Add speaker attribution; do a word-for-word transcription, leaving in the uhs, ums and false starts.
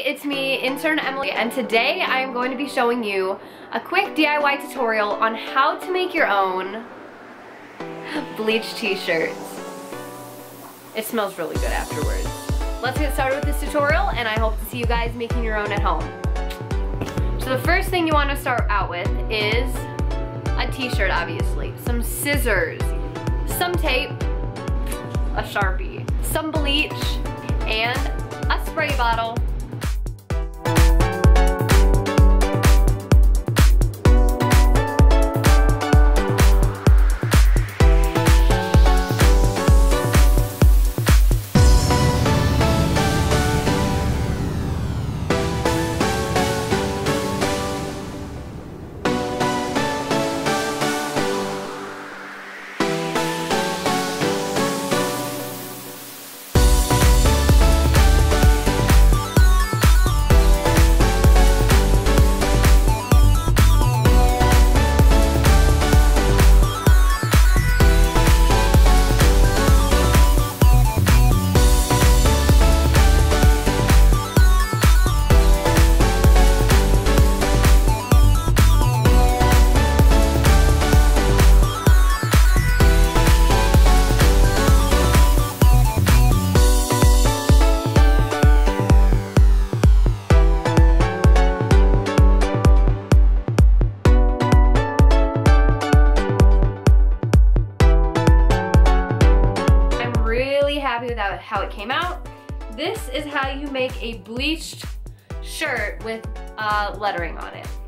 Speaker 1: it's me, intern Emily, and today I am going to be showing you a quick D I Y tutorial on how to make your own bleach t-shirts. It smells really good afterwards. Let's get started with this tutorial, and I hope to see you guys making your own at home. So the first thing you want to start out with is a t-shirt, obviously. Some scissors, some tape, a Sharpie, some bleach, and a spray bottle. Happy with how it came out. This is how you make a bleached shirt with uh, lettering on it.